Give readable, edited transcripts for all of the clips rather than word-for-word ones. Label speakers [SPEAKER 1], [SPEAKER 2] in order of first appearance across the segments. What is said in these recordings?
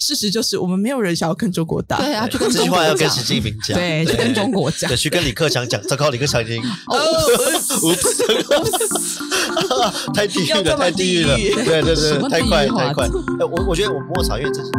[SPEAKER 1] 事实就是我们没有人想要跟中国打。
[SPEAKER 2] 对啊，就跟
[SPEAKER 3] 这句话要跟习近平讲，
[SPEAKER 2] 对，就跟中国讲，
[SPEAKER 3] 对，去跟李克强讲，糟糕，李克强已经太地狱了，太地狱了，对对对，太快太快。我觉得我们卧槽，因为这是。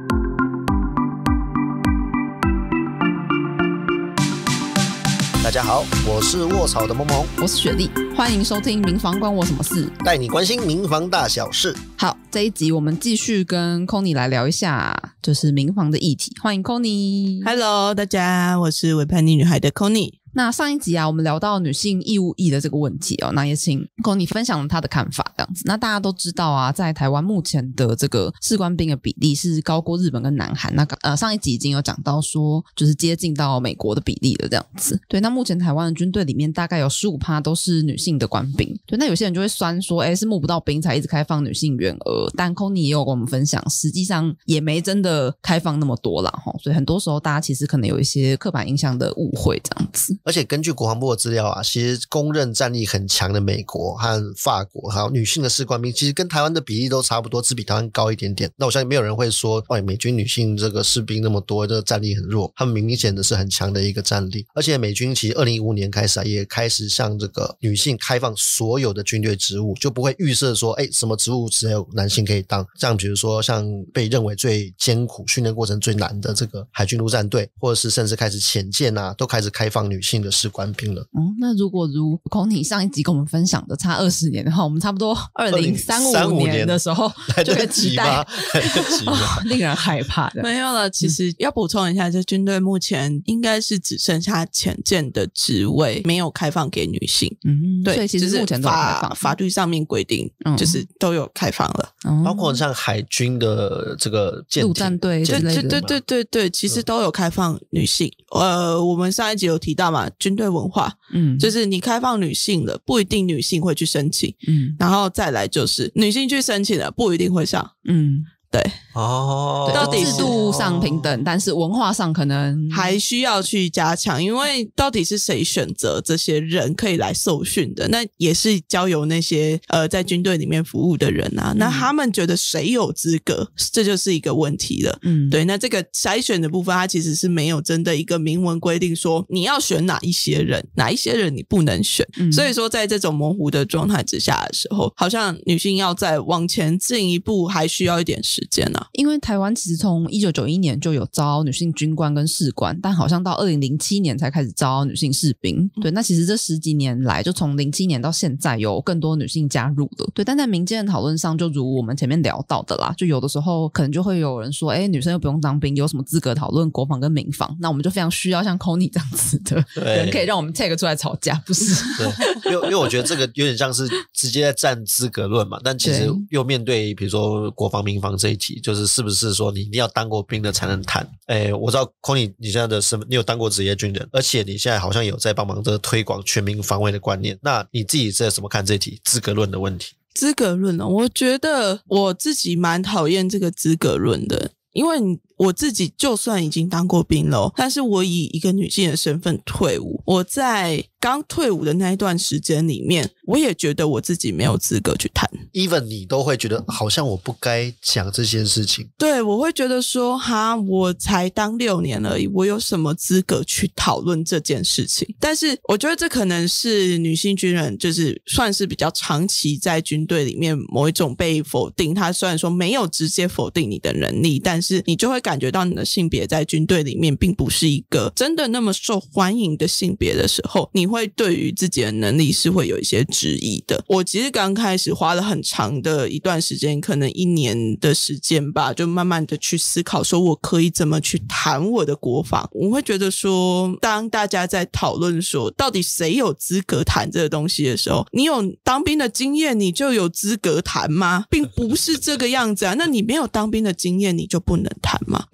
[SPEAKER 3] 大家好，我是卧槽的萌萌，
[SPEAKER 2] 我是雪莉，欢迎收听民防关我什么事，
[SPEAKER 3] 带你关心民防大小事。
[SPEAKER 2] 好，这一集我们继续跟 Connie 来聊一下就是民防的议题，欢迎 Connie。Hello，
[SPEAKER 1] 大家，我是伪叛逆女孩的 Connie。
[SPEAKER 2] 那上一集啊，我们聊到女性义务役的这个问题哦，那也请 Connie 分享了她的看法这样子。那大家都知道啊，在台湾目前的这个士官兵的比例是高过日本跟南韩。那上一集已经有讲到说，就是接近到美国的比例了这样子。对，那目前台湾的军队里面大概有 15% 都是女性的官兵。对，那有些人就会酸说，是募不到兵才一直开放女性员额。但 Connie 也有跟我们分享，实际上也没真的开放那么多啦齁。所以很多时候大家其实可能有一些刻板印象的误会这样子。
[SPEAKER 3] 而且根据国防部的资料啊，其实公认战力很强的美国和法国还有女性的士官兵其实跟台湾的比例都差不多，只比台湾高一点点。那我相信没有人会说美军女性这个士兵那么多，这个战力很弱，他们明显的是很强的一个战力。而且美军其实2015年开始也开始向这个女性开放所有的军队职务，就不会预设说什么职务只有男性可以当，像比如说像被认为最艰苦训练过程最难的这个海军陆战队，或者是甚至开始潜舰啊，都开始开放女性的士官兵了。
[SPEAKER 2] 那如果如 Connie 上一集跟我们分享的差20年的话，我们差不多2035年的时候就会期待令人害怕的。
[SPEAKER 1] 没有了，其实要补充一下，就军队目前应该是只剩下潜舰的职位没有开放给女性。对，
[SPEAKER 2] 所以其实目前都有开放，
[SPEAKER 1] 法律上面规定就是都有开放了。
[SPEAKER 3] 包括像海军的这个舰艇
[SPEAKER 2] 陆战队之类的，
[SPEAKER 1] 对，其实都有开放女性。我们上一集有提到嘛，军队文化，就是你开放女性了，不一定女性会去申请，然后再来就是女性去申请了，不一定会上，对
[SPEAKER 2] 到底制度上平等，但是文化上可能
[SPEAKER 1] 还需要去加强，因为到底是谁选择这些人可以来受训的，那也是交由那些在军队里面服务的人啊，那他们觉得谁有资格，这就是一个问题了。对，那这个筛选的部分它其实是没有真的一个明文规定说你要选哪一些人你不能选，所以说在这种模糊的状态之下的时候，好像女性要再往前进一步还需要一点时间啊。
[SPEAKER 2] 因为台湾其实从1991年就有招女性军官跟士官，但好像到2007年才开始招女性士兵。对，那其实这10几年来，就从07年到现在有更多女性加入了。对，但在民间的讨论上，就如我们前面聊到的啦，就有的时候可能就会有人说，女生又不用当兵，有什么资格讨论国防跟民防？那我们就非常需要像 Connie 这样子的人，可以让我们 take 出来吵架，不是？
[SPEAKER 3] 对，因为我觉得这个有点像是直接在站资格论嘛，但其实又面对比如说国防民防这一题，就是不是说你一定要当过兵的才能谈。我知道 Connie 你现在的身份，你有当过职业军人，而且你现在好像有在帮忙这个推广全民防卫的观念，那你自己是怎么看这一题资格论的问题？
[SPEAKER 1] 资格论呢，我觉得我自己蛮讨厌这个资格论的，因为我自己就算已经当过兵了，但是我以一个女性的身份退伍，我在刚退伍的那一段时间里面，我也觉得我自己没有资格去谈。
[SPEAKER 3] even 你都会觉得好像我不该讲这些事情。
[SPEAKER 1] 对，我会觉得说我才当6年而已，我有什么资格去讨论这件事情？但是我觉得这可能是女性军人就是算是比较长期在军队里面某一种被否定，他虽然说没有直接否定你的能力，但是你就会感觉到你的性别在军队里面并不是一个真的那么受欢迎的性别的时候，你会对于自己的能力是会有一些质疑的。我其实刚开始花了很长的一段时间，可能1年的时间吧，就慢慢的去思考说我可以怎么去谈我的国防。我会觉得说，当大家在讨论说到底谁有资格谈这个东西的时候，你有当兵的经验你就有资格谈吗？并不是这个样子啊。那你没有当兵的经验你就不能谈吗？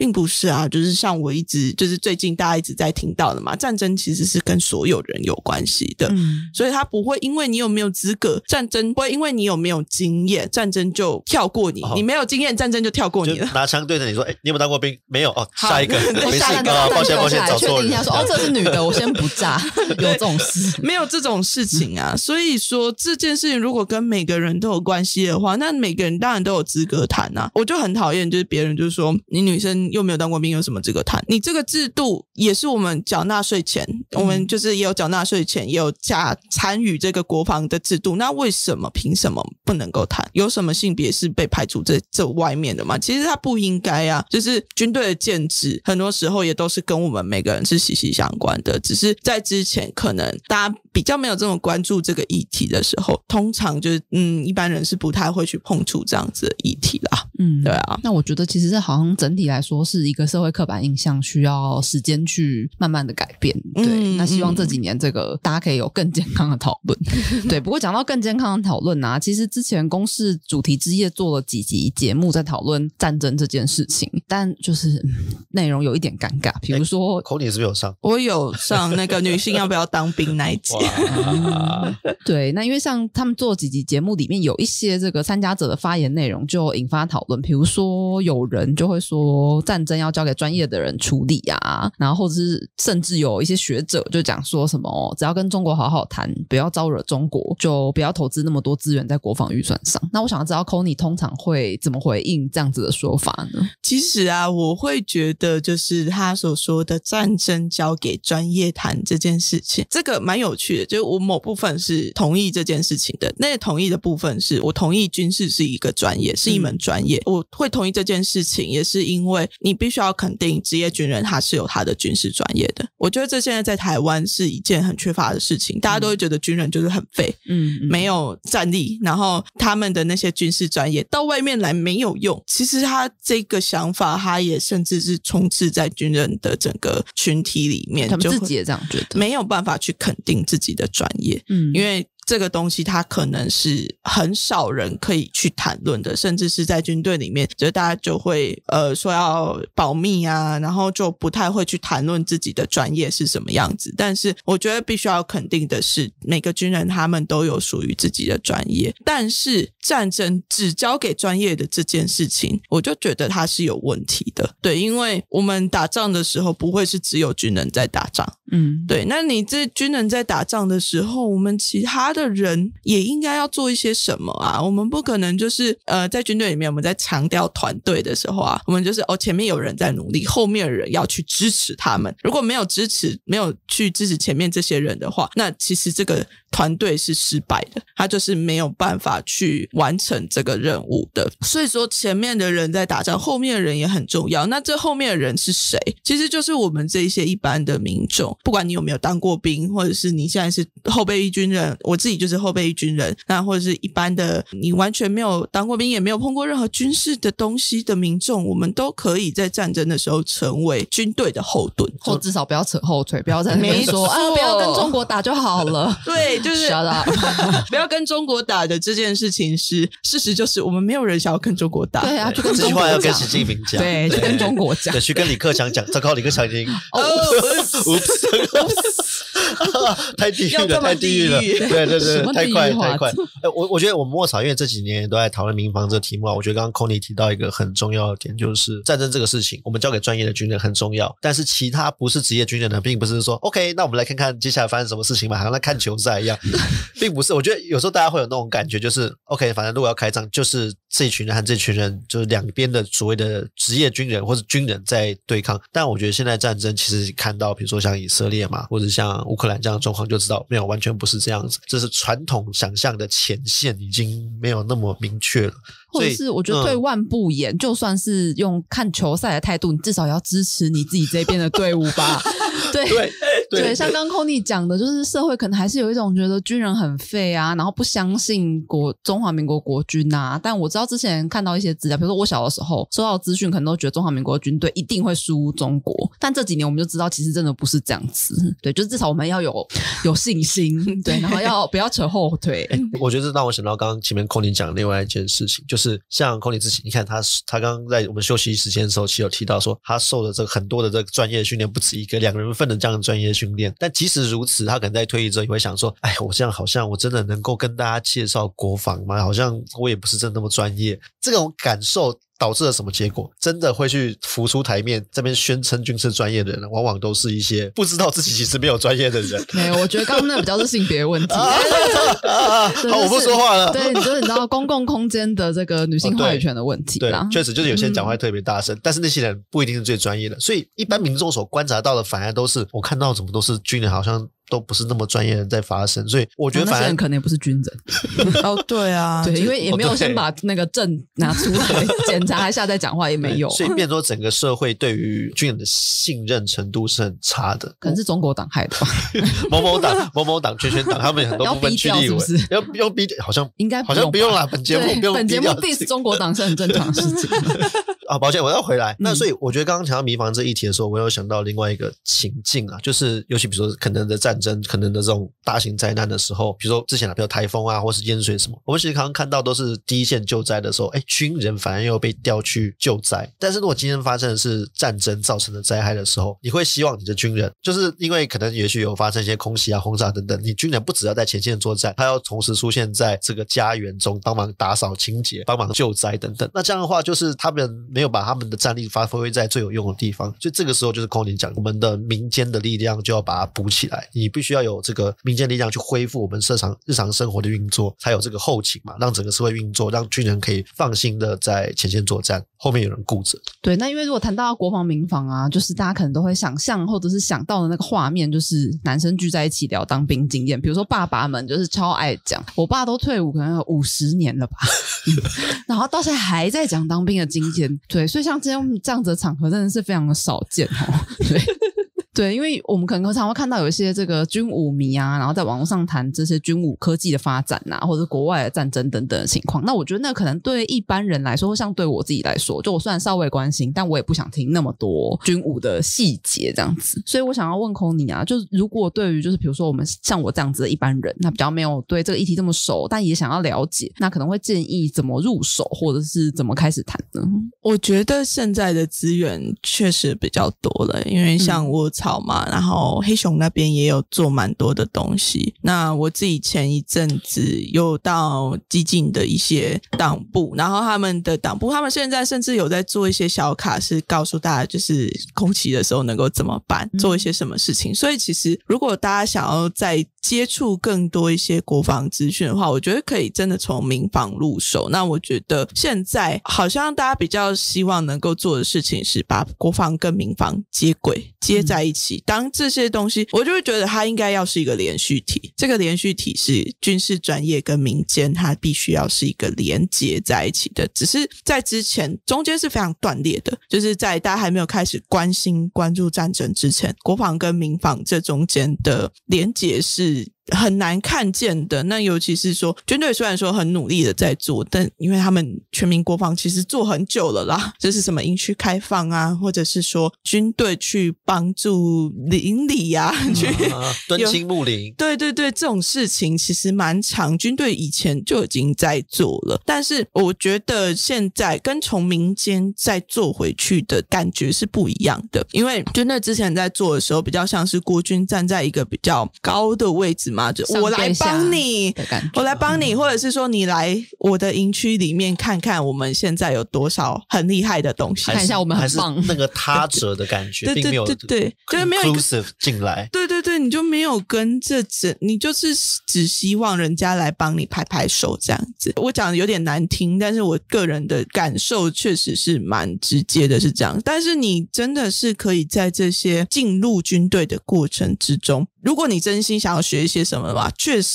[SPEAKER 1] 并不是啊，就是像我一直就是最近大家一直在听到的嘛，战争其实是跟所有人有关系的，所以它不会因为你有没有资格，战争不会因为你有没有经验，战争就跳过你，你没有经验，战争就跳过你了。
[SPEAKER 3] 拿枪对着你说，你有没有当过兵？没有哦，下一个，没事，抱歉，找错人。
[SPEAKER 2] 确定一下说，这是女的，我先不炸，有这种事？
[SPEAKER 1] 没有这种事情啊。所以说这件事情如果跟每个人都有关系的话，那每个人当然都有资格谈啊。我就很讨厌就是别人就是说你女生又没有当过兵，有什么资格谈？你这个制度也是我们缴纳税钱，我们就是也有缴纳税钱，也有参与这个国防的制度，那为什么凭什么不能够谈？有什么性别是被排除这外面的吗？其实它不应该啊，就是军队的建制很多时候也都是跟我们每个人是息息相关的，只是在之前可能大家比较没有这种关注这个议题的时候，通常就是一般人是不太会去碰触这样子的议题啦。对啊。
[SPEAKER 2] 那我觉得其实好像整体来说是一个社会刻板印象，需要时间去慢慢的改变。对，那希望这几年这个大家可以有更健康的讨论。对，不过讲到更健康的讨论啊，其实之前公视主题之夜做了几集节目在讨论战争这件事情，但就是内容有一点尴尬，比如说
[SPEAKER 3] Connie 是不是有上？
[SPEAKER 1] 我有上那个女性要不要当兵那一集。
[SPEAKER 2] 对，那因为像他们做几集节目里面有一些这个参加者的发言内容就引发讨论，比如说有人就会说战争要交给专业的人处理啊，然后或者是甚至有一些学者就讲说什么只要跟中国好好谈，不要招惹中国，就不要投资那么多资源在国防预算上。那我想要知道 Connie 通常会怎么回应这样子的说法呢？
[SPEAKER 1] 其实啊，我会觉得就是他所说的战争交给专业谈这件事情，这个蛮有趣的，就是我某部分是同意这件事情的，那同意的部分是我同意军事是一个专业，是一门专业，我会同意这件事情也是因为你必须要肯定职业军人他是有他的军事专业的。我觉得这现在在台湾是一件很缺乏的事情，大家都会觉得军人就是很废，没有战力，然后他们的那些军事专业到外面来没有用。其实他这个想法他也甚至是充斥在军人的整个群体里面，
[SPEAKER 2] 他们自己也这样觉得，
[SPEAKER 1] 没有办法去肯定自己的专业，因为这个东西它可能是很少人可以去谈论的，甚至是在军队里面就大家就会说要保密啊，然后就不太会去谈论自己的专业是什么样子。但是我觉得必须要肯定的是每个军人他们都有属于自己的专业，但是战争只交给专业的这件事情我就觉得它是有问题的。对，因为我们打仗的时候不会是只有军人在打仗，对，那你这军人在打仗的时候我们其他的人也应该要做一些什么啊。我们不可能就是在军队里面我们在强调团队的时候啊，我们就是前面有人在努力，后面的人要去支持他们，如果没有去支持前面这些人的话，那其实这个团队是失败的，他就是没有办法去完成这个任务的。所以说前面的人在打仗，后面的人也很重要。那这后面的人是谁？其实就是我们这一些一般的民众，不管你有没有当过兵，或者是你现在是后备役军人，我自己就是后备役军人，那或者是一般的你完全没有当过兵也没有碰过任何军事的东西的民众，我们都可以在战争的时候成为军队的后盾，
[SPEAKER 2] 或至少不要扯后腿，不要在那边说不要跟中国打就好了。
[SPEAKER 1] 对，就是不要跟中国打的这件事情是事实，就是我们没有人想要跟中中国打。
[SPEAKER 2] 对啊，就跟
[SPEAKER 3] 这句话要跟习近平讲，
[SPEAKER 2] 对，就跟中国讲，
[SPEAKER 3] 对，去跟李克强讲，糟糕，李克强已经太地狱了，太地狱了，对对对，太快太快。我觉得我们默草因为这几年也都在讨论民防这个题目啊，我觉得刚刚 Connie 提到一个很重要的点，就是战争这个事情，我们交给专业的军人很重要，但是其他不是职业军人的，并不是说 OK， 那我们来看看接下来发生什么事情吧，好像在看球赛一样，并不是。我觉得有时候大家会有那种感觉，就是 OK， 反正如果要开仗，就是这一群人和这群人，就是两边的所谓的职业军人或是军人在对抗。但我觉得现在战争其实看到，比如说像以色列嘛，或者像乌克兰这样的状况，就知道没有，完全不是这样子，这是传统想象的前线已经没有那么明确了。
[SPEAKER 2] 或者是我觉得退万步言，就算是用看球赛的态度，你至少要支持你自己这边的队伍吧。对对，像刚 Connie 讲的，就是社会可能还是有一种觉得军人很废啊，然后不相信中华民国国军啊。但我知道之前看到一些资料，比如说我小的时候收到资讯，可能都觉得中华民国军队一定会输中国，但这几年我们就知道，其实真的不是这样子。对，就至少我们要有信心，对，然后不要扯后腿。
[SPEAKER 3] 我觉得这让我想到刚刚前面 Connie 讲的另外一件事情，就是像 Connie 自己，你看他刚刚在我们休息时间的时候，其实有提到说他受的这个很多的这个专业训练，不止一个2人份的这样的专业训练。但即使如此，他可能在退役之后也会想说，哎，我这样好像我真的能够跟大家介绍国防吗？好像我也不是真的那么专业。这种感受导致了什么结果？真的会去浮出台面这边宣称军事专业的人，往往都是一些不知道自己其实没有专业的人。
[SPEAKER 2] 没有，我觉得刚刚那比较是性别问题。
[SPEAKER 3] 好，我不说话了。
[SPEAKER 2] 对，就是你知道公共空间的这个女性话语权的问题啦。
[SPEAKER 3] 对，确实就是有些人讲话特别大声，但是那些人不一定是最专业的，所以一般民众所观察到的反而都是我看到怎么都是军人好像都不是那么专业的人在发声，所以我觉得反而
[SPEAKER 2] 那些人可能也不是军人。
[SPEAKER 1] 哦，对啊，
[SPEAKER 2] 对，因为也没有先把那个证拿出来检查一下再讲话，也没有。
[SPEAKER 3] 所以变成说整个社会对于军人的信任程度是很差的。
[SPEAKER 2] 可能是中国党害的吧。
[SPEAKER 3] 某某党圈党他们很多部分去立委要用逼掉，好像
[SPEAKER 2] 应该
[SPEAKER 3] 好像不用啦，本节目不用
[SPEAKER 2] 本节目 diss 中国党是很正常的事情。
[SPEAKER 3] 啊，抱歉，我要回来。那所以我觉得刚刚讲到民防这一题的时候，我有想到另外一个情境啊，就是尤其比如说可能的战争，可能的这种大型灾难的时候，比如说之前比如台风啊，或是淹水什么，我们其实刚刚看到都是第一线救灾的时候，军人反而又被调去救灾。但是如果今天发生的是战争造成的灾害的时候，你会希望你的军人，就是因为可能也许有发生一些空袭啊、轰炸等等，你军人不只要在前线作战，他要同时出现在这个家园中帮忙打扫清洁、帮忙救灾等等。那这样的话，就是他们没有把他们的战力发挥在最有用的地方，所以这个时候就是 Connie 讲，我们的民间的力量就要把它补起来，你必须要有这个民间力量去恢复我们日常生活的运作，才有这个后勤嘛，让整个社会运作，让军人可以放心的在前线作战，后面有人顾着。
[SPEAKER 2] 对，那因为如果谈到国防民防啊，就是大家可能都会想象或者是想到的那个画面，就是男生聚在一起聊当兵经验，比如说爸爸们就是超爱讲，我爸都退伍可能有50年了吧然后到现在还在讲当兵的经验。对，所以像这样子的场合真的是非常的少见对对，因为我们可能常会看到有一些这个军武迷啊，然后在网络上谈这些军武科技的发展啊，或者国外的战争等等的情况。那我觉得那可能对一般人来说，像对我自己来说，就我虽然稍微关心，但我也不想听那么多军武的细节这样子。所以我想要问Connie啊，就是如果对于就是比如说我们像我这样子的一般人，那比较没有对这个议题这么熟，但也想要了解，那可能会建议怎么入手，或者是怎么开始谈呢？
[SPEAKER 1] 我觉得现在的资源确实比较多了，因为像我草嘛，然后黑熊那边也有做蛮多的东西。那我自己前一阵子有到激进的一些党部，然后他们的党部，他们现在甚至有在做一些小卡，是告诉大家就是空袭的时候能够怎么办，做一些什么事情。所以其实如果大家想要再接触更多一些国防资讯的话，我觉得可以真的从民防入手。那我觉得现在好像大家比较希望能够做的事情是把国防跟民防接轨接在一起，当这些东西我就会觉得它应该要是一个连续体，这个连续体是军事专业跟民间它必须要是一个连接在一起的，只是在之前中间是非常断裂的，就是在大家还没有开始关注战争之前，国防跟民防这中间的连结是很难看见的。那尤其是说军队虽然说很努力的在做，但因为他们全民国防其实做很久了啦，就是什么营区开放啊，或者是说军队去帮助邻里啊，去
[SPEAKER 3] 敦亲睦邻，
[SPEAKER 1] 对对对，这种事情其实蛮长，军队以前就已经在做了，但是我觉得现在跟从民间再做回去的感觉是不一样的。因为军队之前在做的时候比较像是国军站在一个比较高的位置嘛，就我来帮你，我来帮你，或者是说你来我的营区里面看看我们现在有多少很厉害的东西，
[SPEAKER 2] 看一下我们很棒，
[SPEAKER 3] 还是那个他者的感觉并没有
[SPEAKER 1] 对，就是没有
[SPEAKER 3] inclusive 进来，
[SPEAKER 1] 对，你就没有跟着你就是只希望人家来帮你拍拍手这样子。我讲的有点难听，但是我个人的感受确实是蛮直接的，是这样。但是你真的是可以在这些进入军队的过程之中，如果你真心想要学一些什么的话，确实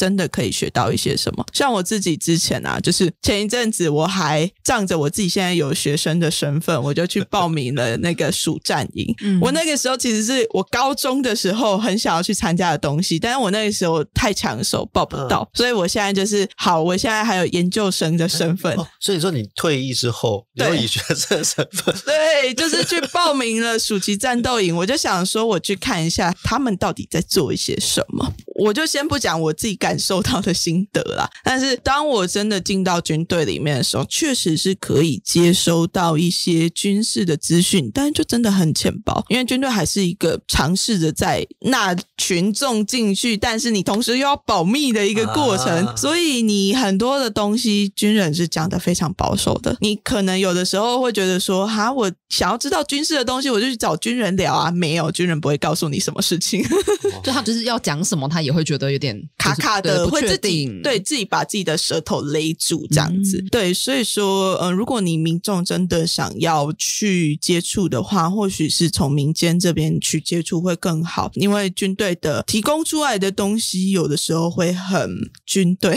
[SPEAKER 1] 真的可以学到一些什么。像我自己之前啊，就是前一阵子我还仗着我自己现在有学生的身份，我就去报名了那个暑战营。我那个时候其实是我高中的时候很想要去参加的东西，但是我那个时候太抢手报不到，所以我现在就是好，我现在还有研究生的身份。
[SPEAKER 3] 所以说你退役之后你会以学生的身份，
[SPEAKER 1] 对，就是去报名了暑期战斗营。我就想说我去看一下他们到底在做一些什么。我就先不讲我自己感受到的心得啦，但是当我真的进到军队里面的时候，确实是可以接收到一些军事的资讯，但是就真的很浅薄，因为军队还是一个尝试着在纳群众进去，但是你同时又要保密的一个过程，所以你很多的东西军人是讲得非常保守的。你可能有的时候会觉得说我想要知道军事的东西，我就去找军人聊啊，没有，军人不会告诉你什么事情
[SPEAKER 2] 就他就是要讲什么他也会觉得有点
[SPEAKER 1] 卡卡的，
[SPEAKER 2] 会
[SPEAKER 1] 自己自己把自己的舌头勒住这样子。对，所以说如果你民众真的想要去接触的话，或许是从民间这边去接触会更好，因为军队的提供出来的东西有的时候会很军队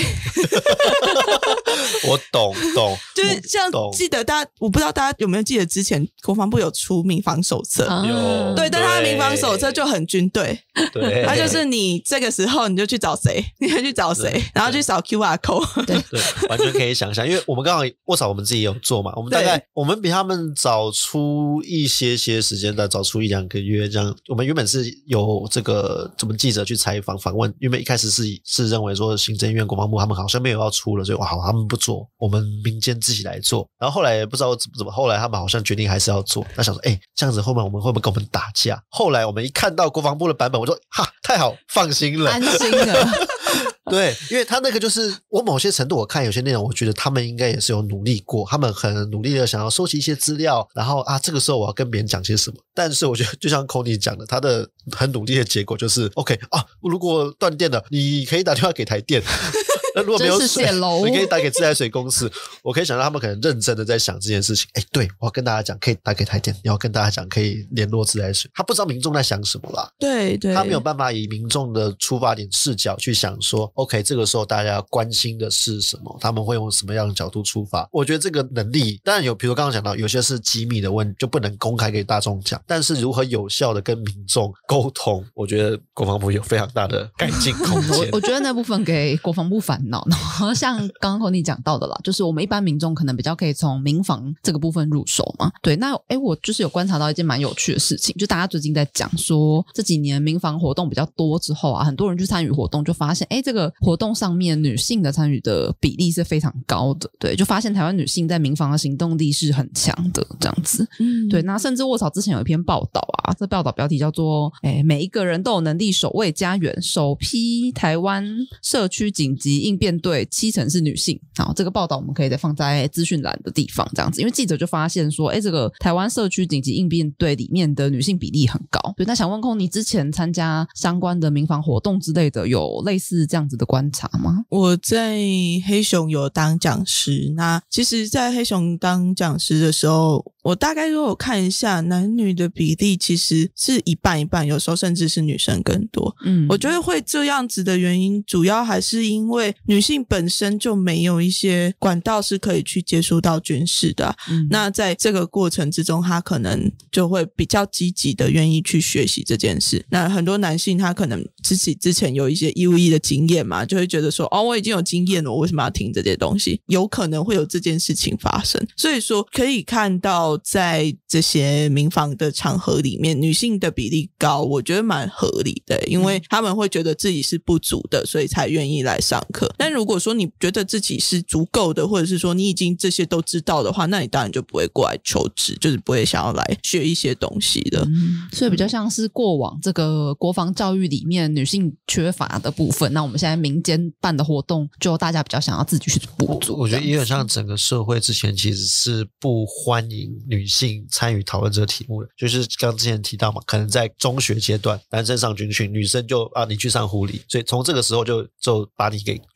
[SPEAKER 3] 我懂
[SPEAKER 1] 就是像记得大家，我不知道大家有没有记得之前国防部有出民防手册，对，但他的民防手册就很军队，
[SPEAKER 3] 对，
[SPEAKER 1] 他就是你这个时候你就去找谁，你就去找谁，然后去扫 QR code，
[SPEAKER 3] 对，完全可以想象，因为我们刚好卧槽我们自己也有做嘛，我们大概我们比他们早出一些时间，早出1-2个月这样。我们原本是有这个怎么记者去采访访问，原本一开始是认为说行政院国防部他们好像没有要出了，所以好他们不做，我们民间自己来做。然后后来不知道怎么后来他们好像决定还是要做，那想说这样子后面我们会不会跟我们打架？后来我们一看到国防部的版本，我说太好，放心了，
[SPEAKER 2] 安心了
[SPEAKER 3] 对，因为他那个就是我某些程度我看有些内容，我觉得他们应该也是有努力过，他们很努力的想要收集一些资料，然后这个时候我要跟别人讲些什么。但是我觉得就像 Connie 讲的，他的很努力的结果就是 OK 如果断电了，你可以打电话给台电那如果没有水，你可以打给自来水公司。我可以想到他们可能认真的在想这件事情。对，我要跟大家讲可以打给台电，你要跟大家讲可以联络自来水。他不知道民众在想什么啦，
[SPEAKER 1] 对，
[SPEAKER 3] 他没有办法以民众的出发点视角去想说 OK 这个时候大家关心的是什么，他们会用什么样的角度出发。我觉得这个能力当然有，比如刚刚讲到有些是机密的问题就不能公开给大众讲，但是如何有效的跟民众沟通，我觉得国防部有非常大的改进空间
[SPEAKER 2] 我觉得那部分给国防部烦恼，然后像刚刚 Connie 讲到的啦，就是我们一般民众可能比较可以从民防这个部分入手嘛。对，那我就是有观察到一件蛮有趣的事情，就大家最近在讲说这几年民防活动比较多之后很多人去参与活动就发现这个活动上面女性的参与的比例是非常高的。对，就发现台湾女性在民防的行动力是很强的这样子。对，那甚至卧槽之前有一篇报道这报道标题叫做每一个人都有能力守卫家园，首批台湾社区紧急应变队70%是女性。好，这个报道我们可以再放在资讯栏的地方这样子，因为记者就发现说这个台湾社区紧急应变队里面的女性比例很高。对，那想问Connie之前参加相关的民防活动之类的有类似这样子的观察吗？
[SPEAKER 1] 我在黑熊有当讲师，那其实在黑熊当讲师的时候，我大概都有看一下男女的比例其实是一半一半，有时候甚至是女生更多。我觉得会这样子的原因主要还是因为女性本身就没有一些管道是可以去接触到军事的那在这个过程之中她可能就会比较积极的愿意去学习这件事。那很多男性他可能自己之前有一些义务役的经验嘛，就会觉得说我已经有经验了，我为什么要听这些东西，有可能会有这件事情发生。所以说可以看到在这些民防的场合里面女性的比例高，我觉得蛮合理的，因为他们会觉得自己是不足的，所以才愿意来上课。但如果说你觉得自己是足够的，或者是说你已经这些都知道的话，那你当然就不会过来求职，就是不会想要来学一些东西的
[SPEAKER 2] 所以比较像是过往这个国防教育里面女性缺乏的部分，那我们现在民间办的活动就大家比较想要自己去补足。
[SPEAKER 3] 我觉得也很像整个社会之前其实是不欢迎女性参与讨论这个题目的，就是刚之前提到嘛，可能在中学阶段男生上军训，女生就你去上护理，所以从这个时候就把你给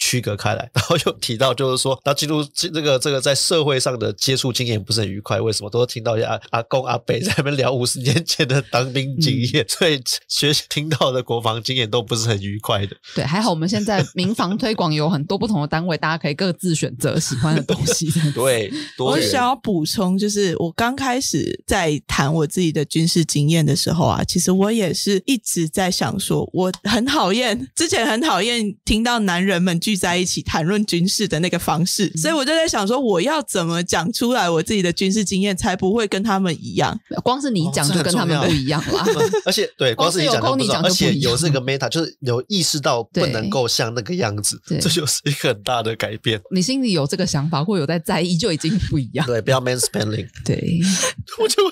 [SPEAKER 3] 区隔开来，然后又提到就是说，他进入这个在社会上的接触经验不是很愉快，为什么都听到一些阿公阿伯在那边聊50年前的当兵经验，所以听到的国防经验都不是很愉快的。
[SPEAKER 2] 对，还好我们现在民防推广有很多不同的单位，大家可以各自选择喜欢的东西。
[SPEAKER 3] 对，
[SPEAKER 1] 我想要补充，就是我刚开始在谈我自己的军事经验的时候啊，其实我也是一直在想说，我之前很讨厌听到男人们聚在一起谈论军事的那个方式，所以我就在想说，我要怎么讲出来我自己的军事经验，才不会跟他们一样。
[SPEAKER 2] 光是你讲就跟他们不一样啦。
[SPEAKER 3] 而且对，光是你讲就不一样，而且有这个 meta， 就是有意识到不能够像那个样子，这就是一个很大的改变。
[SPEAKER 2] 你心里有这个想法或有在意，就已经不一样。
[SPEAKER 3] 对，不要 mansplaining。
[SPEAKER 2] 对，
[SPEAKER 3] 我就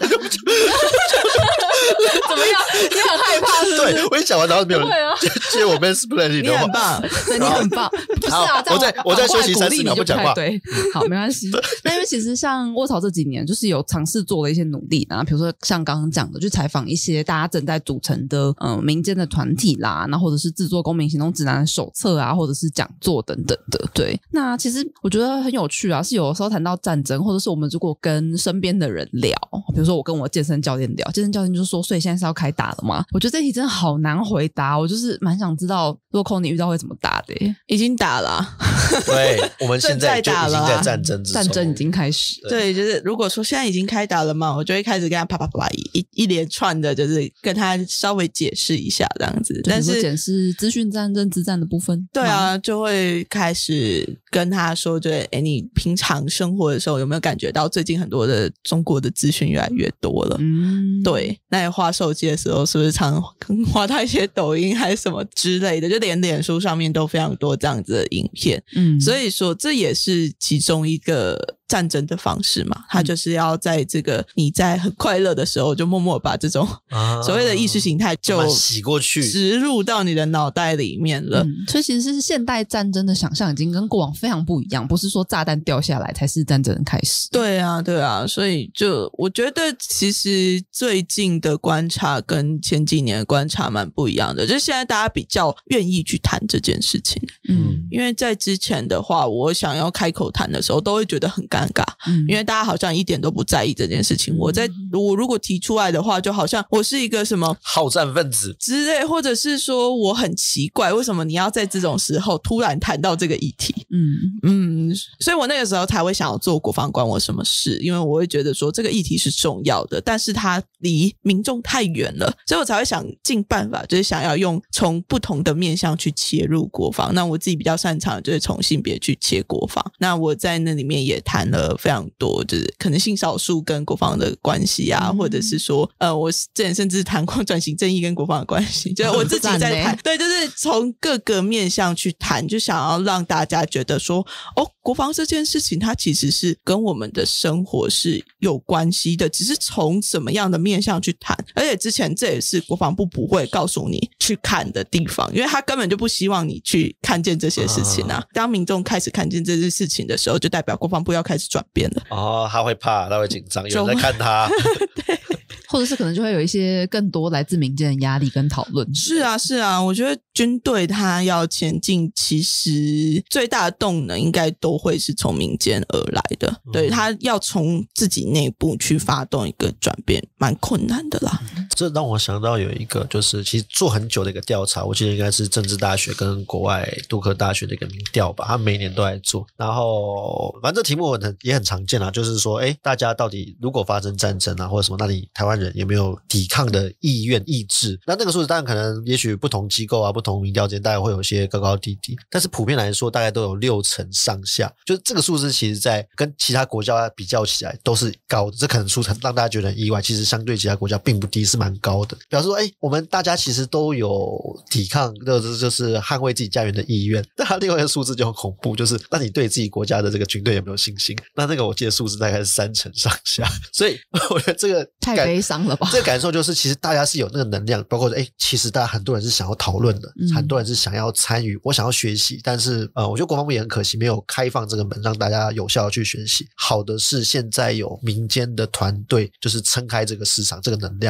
[SPEAKER 2] 怎么样？你很害怕是不是？
[SPEAKER 3] 对，我一讲完然后没有人接我 mansplaining 的话，
[SPEAKER 1] 你很棒，
[SPEAKER 2] 对，你很棒。不是啊，
[SPEAKER 3] 我再休息30秒不讲话。
[SPEAKER 2] 对，好，没关系。那因为其实像沃草这几年就是有尝试做了一些努力啦，比如说像刚刚讲的，去采访一些大家正在组成的民间的团体啦，那或者是制作公民行动指南的手册啊，或者是讲座等等的。对，那其实我觉得很有趣啊，是有的时候谈到战争，或者是我们如果跟身边的人聊，比如说我跟我健身教练聊，健身教练就说，所以现在是要开打了吗？我觉得这题真的好难回答，我就是蛮想知道，如果Connie遇到会怎么打的耶。
[SPEAKER 1] 已经打了啊。
[SPEAKER 3] 对，我们现在就已经在战争之中，
[SPEAKER 2] 战争已经开始。
[SPEAKER 1] 对，就是如果说现在已经开打了嘛，我就会开始跟他啪啪啪一连串的，就是跟他稍微解释一下这样子。但是
[SPEAKER 2] 解释资讯战、认知战的部分，
[SPEAKER 1] 对啊，就会开始跟他说，对，你平常生活的时候有没有感觉到最近很多的中国的资讯越来越多了？对，那你滑手机的时候是不是常滑到一些抖音还是什么之类的？就连脸书上面都非常多这样子的影片。所以说这也是其中一个战争的方式嘛，他就是要在这个你在很快乐的时候就默默把这种所谓的意识形态就
[SPEAKER 3] 洗过去，
[SPEAKER 1] 植入到你的脑袋里面了。
[SPEAKER 2] 所以其实是现代战争的想象已经跟过往非常不一样，不是说炸弹掉下来才是战争的开始。
[SPEAKER 1] 对啊，对啊，所以就我觉得其实最近的观察跟前几年的观察蛮不一样的，就是现在大家比较愿意去谈这件事情。因为在之前的话，我想要开口谈的时候都会觉得很尴尬，因为大家好像一点都不在意这件事情。我如果提出来的话，就好像我是一个什么
[SPEAKER 3] 好战分子
[SPEAKER 1] 之类，或者是说我很奇怪，为什么你要在这种时候突然谈到这个议题？所以我那个时候才会想要做国防关我什么事，因为我会觉得说这个议题是重要的，但是它离民众太远了，所以我才会想尽办法，就是想要用从不同的面向去切入国防。那我自己比较擅长的就是从性别去切国防，那我在那里面也谈了非常多，就是可能性少数跟国防的关系啊，或者是说我之前甚至谈过转型正义跟国防的关系，就是我自己在谈对，就是从各个面向去谈，就想要让大家觉得说国防这件事情它其实是跟我们的生活是有关系的，只是从什么样的面向去谈。而且之前这也是国防部不会告诉你去看的地方，因为他根本就不希望你去看见这些事情啊。当民众开始看见这些事情的时候，就代表国防部要开始转变了。
[SPEAKER 3] 他会怕，他会紧张，有人在看他。
[SPEAKER 1] 对，
[SPEAKER 2] 或者是可能就会有一些更多来自民间的压力跟讨论。
[SPEAKER 1] 是啊，是啊，我觉得军队它要前进，其实最大的动能应该都会是从民间而来的。对，他要从自己内部去发动一个转变，蛮困难的啦。
[SPEAKER 3] 这让我想到有一个，就是其实做很久的一个调查，我记得应该是政治大学跟国外杜克大学的一个民调吧，他每年都在做。然后反正这题目也很常见啦，就是说大家到底如果发生战争啊或者什么，那你台湾人有没有抵抗的意愿意志？那个数字当然可能也许不同机构啊不同民调间大概会有一些高高低低，但是普遍来说大概都有60%上下，就是这个数字其实在跟其他国家比较起来都是高的，这可能让大家觉得很意外，其实相对其他国家并不低，是蛮高的，表示说我们大家其实都有抵抗就是捍卫自己家园的意愿。但它另外一个数字就很恐怖，就是那你对自己国家的这个军队有没有信心？那个我记得数字大概是30%上下，所以我觉得这个
[SPEAKER 2] 太悲伤了吧。
[SPEAKER 3] 这个感受就是其实大家是有那个能量，包括其实大家很多人是想要讨论的，很多人是想要参与，我想要学习，但是我觉得国防部也很可惜没有开放这个门让大家有效的去学习。好的是现在有民间的团队就是撑开这个市场，这个能量就是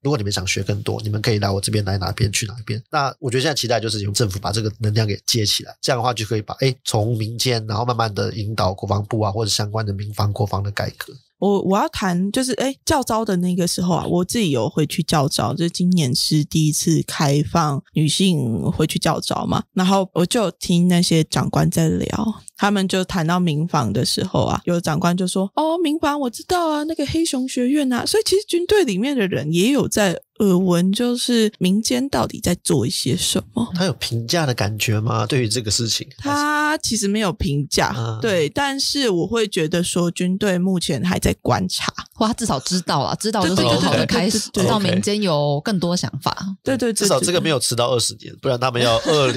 [SPEAKER 3] 如果你们想学更多，你们可以来我这边来哪边去哪边。那我觉得现在期待就是用政府把这个能量给接起来，这样的话就可以把从民间然后慢慢的引导国防部啊或者相关的民防国防的改革。
[SPEAKER 1] 我要谈就是教召的那个时候啊，我自己有回去教召，就是今年是第一次开放女性回去教召嘛，然后我就听那些长官在聊，他们就谈到民防的时候啊，有长官就说民防我知道啊，那个黑熊学院啊，所以其实军队里面的人也有在耳闻，就是民间到底在做一些什么。
[SPEAKER 3] 他有评价的感觉吗？对于这个事情
[SPEAKER 1] 他其实没有评价，对，但是我会觉得说军队目前还在观察，
[SPEAKER 2] 或他至少知道啦，知道就是很好的开始，知道民间有更多想法。
[SPEAKER 1] 对对对，
[SPEAKER 3] 至少这个没有迟到20年，不然他们要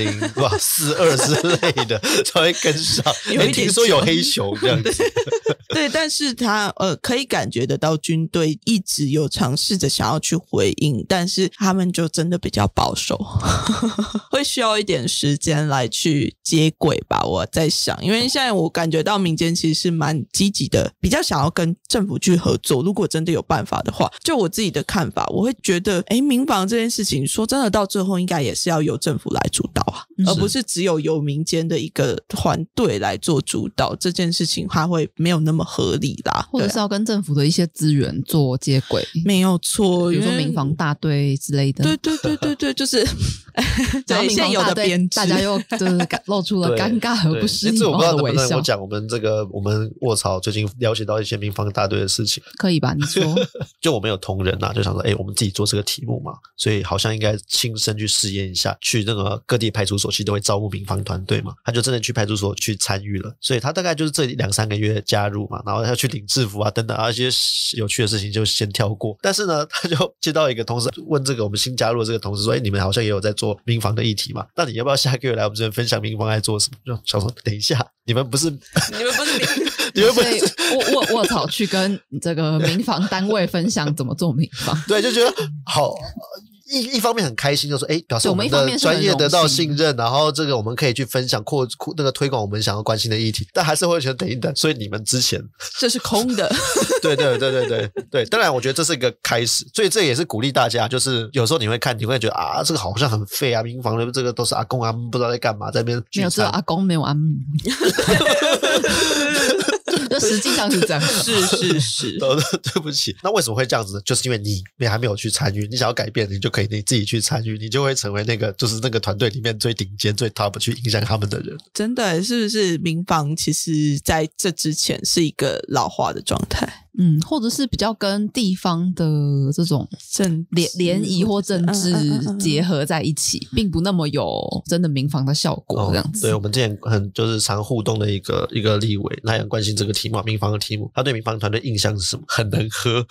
[SPEAKER 3] 2042之类的才会跟上。听说有黑熊这样子。
[SPEAKER 1] 对，但是他可以感觉得到军队一直有尝试着想要去回应，但是他们就真的比较保守，会需要一点时间来去接轨吧，我在想。因为现在我感觉到民间其实是蛮积极的，比较想要跟政府去合作，如果真的有办法的话，就我自己的看法，我会觉得民防这件事情说真的到最后应该也是要由政府来主导啊，而不是只有民间的一个团队来做主导，这件事情它会没有那么合理啦，
[SPEAKER 2] 或者是要跟政府的一些资源做接轨，
[SPEAKER 1] 没有错，
[SPEAKER 2] 比如说民防大队之类的。
[SPEAKER 1] 对对对对对，就是对现有的编制，
[SPEAKER 2] 大家又就是露出了尴尬和不失礼貌的微笑。
[SPEAKER 3] 我讲我们卧槽最近了解到一些民防大队的事情，
[SPEAKER 2] 可以吧？你说，
[SPEAKER 3] 就我们有同仁啊，就想说，我们自己做这个题目嘛，所以好像应该亲身去试验一下，去那个各地派出所其实都会招募民防团队嘛，他就真的去派出所去参与了，所以他大概就是这2-3个月加入嘛，然后要去领制服啊等等啊，一些有趣的事情就先跳过。但是呢，他就接到一个同事问这个我们新加入的这个同事说，你们好像也有在做民防的议题嘛，那你要不要下个月来我们这边分享民防在做什么？就想说等一下，你们不是
[SPEAKER 2] 我操，去跟这个民防单位分享怎么做民防。
[SPEAKER 3] 对，就觉得好。一方面很开心，就说表示我们的专业得到信任，然后这个我们可以去分享那个推广我们想要关心的议题，但还是会觉得等一等，所以你们之前
[SPEAKER 1] 这是空的。
[SPEAKER 3] 对，当然我觉得这是一个开始，所以这也是鼓励大家，就是有时候你会看，你会觉得这个好像很废啊，民防的这个都是阿公阿姆不知道在干嘛，在那边聚餐，
[SPEAKER 2] 没有只有阿公没有阿姆。就实际上是这样，
[SPEAKER 1] 是
[SPEAKER 3] 对不起。那为什么会这样子呢？就是因为你还没有去参与，你想要改变，你就可以你自己去参与，你就会成为那个就是那个团队里面最顶尖最 top 去影响他们的人。
[SPEAKER 1] 真的是不是民防其实在这之前是一个老化的状态？
[SPEAKER 2] 或者是比较跟地方的这种联谊或政治结合在一起，并不那么有真的民防的效果这样子。
[SPEAKER 3] 对，我们之前就是常互动的一个立委，他很关心这个题目，民防的题目，他对民防团队印象是什么？很能喝。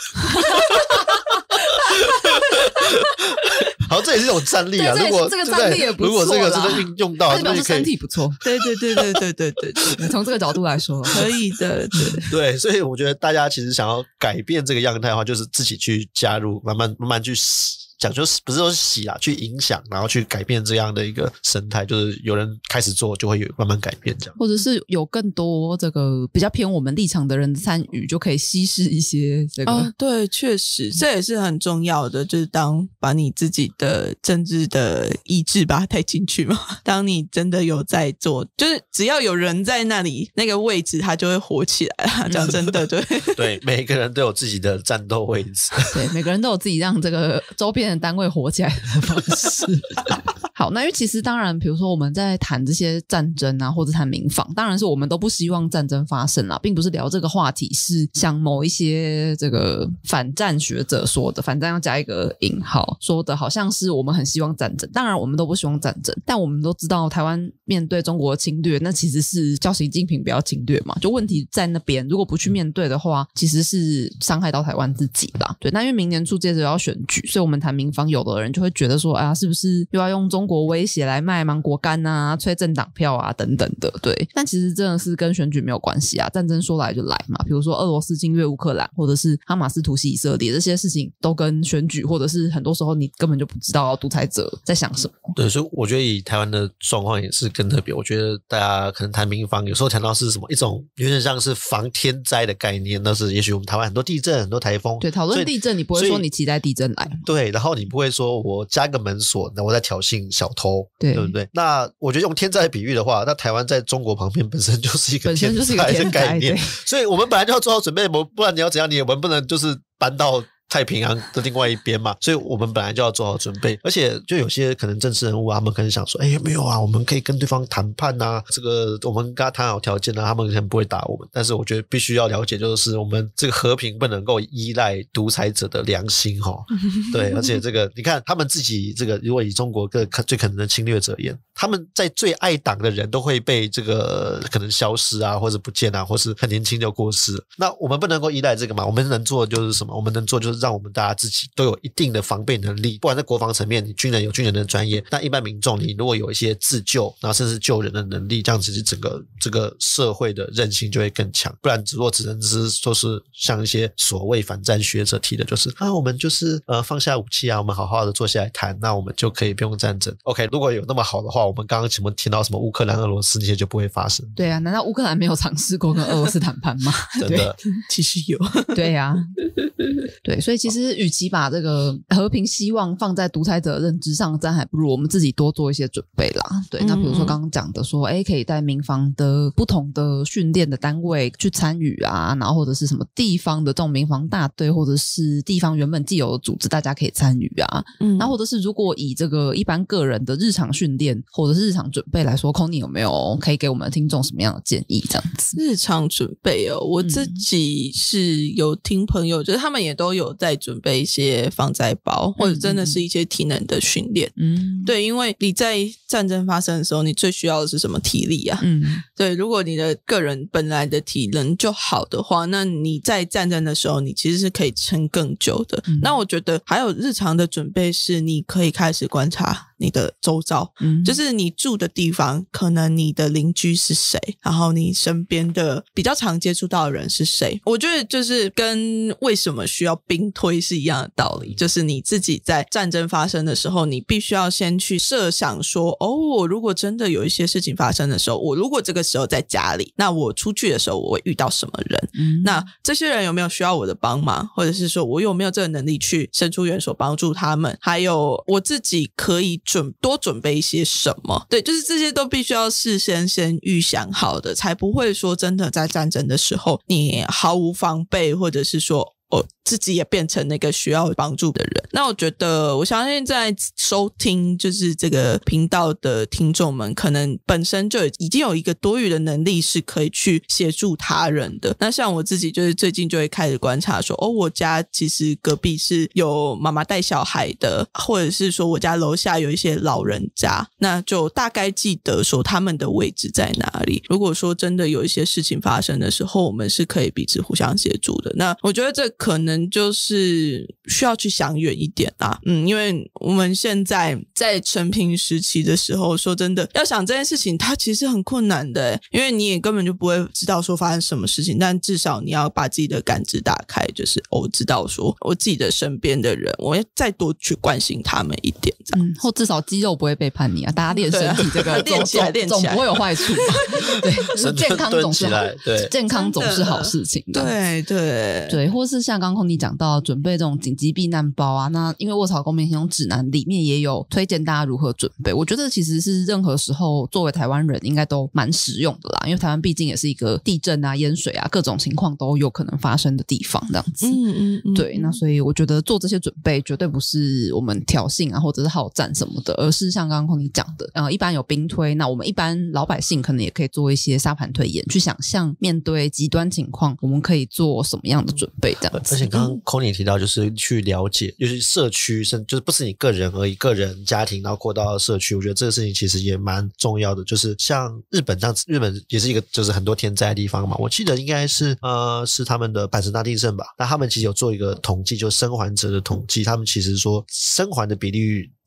[SPEAKER 3] 好，这也是一种战力啊！如果
[SPEAKER 2] 这个战力也不错，
[SPEAKER 3] 如果这个真的运用到，
[SPEAKER 2] 而且表示身体不错。
[SPEAKER 1] 对，
[SPEAKER 2] 你从这个角度来说，
[SPEAKER 1] 可以的。
[SPEAKER 3] 对，所以我觉得大家其实想要改变这个样态的话，就是自己去加入，慢慢去讲，就是不是说洗啦，去影响，然后去改变这样的一个生态，就是有人开始做，就会有慢慢改变这样，
[SPEAKER 2] 或者是有更多这个比较偏我们立场的人参与，就可以稀释一些这个。
[SPEAKER 1] 对，确实这也是很重要的，就是把你自己的政治的意志把它带进去嘛。当你真的有在做，就是只要有人在那里那个位置，它就会火起来啦。讲真的，对，
[SPEAKER 3] 每个人都有自己的战斗位置，
[SPEAKER 2] 对，每个人都有自己让这个周边的单位活起来的方式。好，那因为其实当然比如说我们在谈这些战争啊，或者谈民防，当然是我们都不希望战争发生啦，并不是聊这个话题是像某一些这个反战学者说的，反战要加一个引号，说的好像是我们很希望战争。当然我们都不希望战争，但我们都知道台湾面对中国的侵略，那其实是叫习近平不要侵略嘛，就问题在那边，如果不去面对的话，其实是伤害到台湾自己啦。对，那因为明年初接着要选举，所以我们谈民防，有的人就会觉得说，是不是又要用中国活威胁来卖芒果干啊、催政党票啊等等的。对，但其实真的是跟选举没有关系啊，战争说来就来嘛。比如说俄罗斯侵略乌克兰，或者是哈马斯突袭以色列，这些事情都跟选举，或者是很多时候你根本就不知道独裁者在想什么。
[SPEAKER 3] 对，所以我觉得以台湾的状况也是更特别。我觉得大家可能谈民防，有时候谈到是什么一种有点像是防天灾的概念，但是也许我们台湾很多地震、很多台风，
[SPEAKER 2] 对，讨论地震你不会说你期待地震来，
[SPEAKER 3] 对，然后你不会说我加个门锁，那我在挑衅小偷，
[SPEAKER 2] 对
[SPEAKER 3] 不对？那我觉得用天灾比喻的话，那台湾在中国旁边本身就是一个天灾的概念，所以我们本来就要做好准备，不然你要怎样，我们不能就是搬到太平洋的另外一边嘛，所以我们本来就要做好准备。而且就有些可能政治人物他们可能想说，没有啊，我们可以跟对方谈判啊，这个我们跟他谈好条件啊，他们可能不会打我们。但是我觉得必须要了解，就是我们这个和平不能够依赖独裁者的良心对，而且这个你看他们自己这个，如果以中国最可能的侵略者言，他们在最爱党的人都会被这个可能消失啊，或者不见啊，或是很年轻就过世了。那我们不能够依赖这个嘛，我们能做的就是什么？我们能做就是让我们大家自己都有一定的防备能力，不管在国防层面，你军人有军人的专业，那一般民众你如果有一些自救，然后甚至救人的能力，这样子整个这个社会的韧性就会更强。不然只能是说是像一些所谓反战学者提的，就是我们就是放下武器啊，我们好好的坐下来谈，那我们就可以不用战争。OK， 如果有那么好的话，我们刚刚前面听到什么乌克兰、俄罗斯那些就不会发生。
[SPEAKER 2] 对啊，难道乌克兰没有尝试过跟俄罗斯谈判吗？
[SPEAKER 3] 真的，
[SPEAKER 1] 其实有。
[SPEAKER 2] 对啊，对，所以其实与其把这个和平希望放在独裁者的认知上，但还不如我们自己多做一些准备啦。对，那比如说刚刚讲的说，可以带民防的不同的训练的单位去参与啊，然后或者是什么地方的这种民防大队，或者是地方原本既有的组织，大家可以参与啊。然后或者是如果以这个一般个人的日常训练或者是日常准备来说，Connie有没有可以给我们的听众什么样的建议？这样子，
[SPEAKER 1] 日常准备我自己是有听朋友，就是他们也都有在准备一些防灾包，或者真的是一些体能的训练。对，因为你在战争发生的时候，你最需要的是什么？体力啊。对，如果你的个人本来的体能就好的话，那你在战争的时候，你其实是可以撑更久的。那我觉得还有日常的准备是，你可以开始观察你的周遭，就是你住的地方，可能你的邻居是谁，然后你身边的比较常接触到的人是谁。我觉得就是跟为什么需要兵推是一样的道理，就是你自己在战争发生的时候，你必须要先去设想说，我如果真的有一些事情发生的时候，我如果这个时候在家里，那我出去的时候我会遇到什么人，那这些人有没有需要我的帮忙，或者是说我有没有这个能力去伸出援手帮助他们，还有我自己可以多准备一些什么。对，就是这些都必须要事先预想好的，才不会说真的在战争的时候你毫无防备，或者是说自己也变成那个需要帮助的人。那我觉得我相信在收听就是这个频道的听众们，可能本身就已经有一个多余的能力是可以去协助他人的。那像我自己就是最近就会开始观察说，我家其实隔壁是有妈妈带小孩的，或者是说我家楼下有一些老人家，那就大概记得说他们的位置在哪里。如果说真的有一些事情发生的时候，我们是可以彼此互相协助的。那我觉得这可能就是需要去想远一点啊。因为我们现在在承平时期的时候，说真的要想这件事情它其实很困难的，因为你也根本就不会知道说发生什么事情，但至少你要把自己的感知打开，就是我知道说我自己的身边的人，我要再多去关心他们一点这样
[SPEAKER 2] 或至少肌肉不会背叛你啊，大家练身体这个
[SPEAKER 1] 练起来
[SPEAKER 2] 总不会有坏处吧。对，健康总是好，
[SPEAKER 3] 对，
[SPEAKER 2] 健康总是好事情的。对，或是像刚刚你讲到准备这种紧急避难包啊，那因为卧槽公民行动指南里面也有推荐大家如何准备，我觉得其实是任何时候作为台湾人应该都蛮实用的啦，因为台湾毕竟也是一个地震啊、淹水啊各种情况都有可能发生的地方这样子。对，那所以我觉得做这些准备绝对不是我们挑衅啊或者是好战什么的，而是像刚刚你讲的一般有兵推，那我们一般老百姓可能也可以做一些沙盘推演，去想象面对极端情况我们可以做什么样的准备这样子。
[SPEAKER 3] 而且刚刚 Connie 提到就是去了解就是社区，就是不是你个人而已，个人家庭然后扩到社区，我觉得这个事情其实也蛮重要的。就是像日本这样子，日本也是一个就是很多天灾的地方嘛，我记得应该是是他们的阪神大地震吧，那他们其实有做一个统计，就生还者的统计，他们其实说生还的比例